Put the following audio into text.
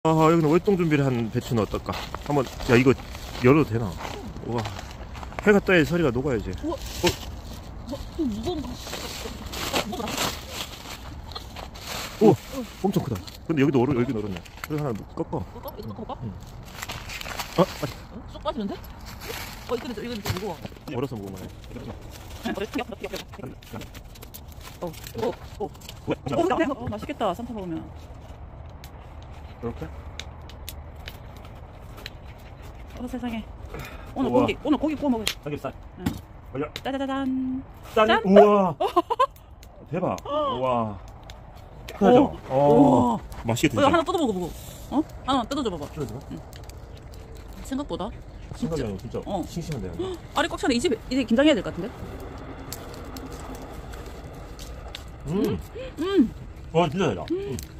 아, 여기는 월동 준비를 한 배추는 어떨까? 한번, 야, 이거 열어도 되나? 우와. 해가 떠야 서리가 녹아야지. 우와. 좀 무거운 거. 오! 엄청 크다. 근데 여기도 여기는 얼었네. 그래서 하나 꺾어. 꺾어? 이거 꺾어볼까? 응. 아, 쑥 빠지는데? 이거 좀 무거워. 얼어서 먹으면 해. 맛있겠다. 산타 먹으면. 이렇게? 세상에. 오늘 우와. 고기 구워 먹을. 삼겹살. 응. 올려. 짜자잔. 짠! 짠! 우와! 대박. 우와. 크죠? 우와. 맛있게 이거 드세요. 하나 뜯어 먹어보고. 하나 뜯어줘 봐봐. 뜯어줘? 생각보다. 생각이 아니고 진짜 어. 싱싱한데. 알이 꽉 차네. 이제 김장해야 될 것 같은데? 와, 진짜 달다.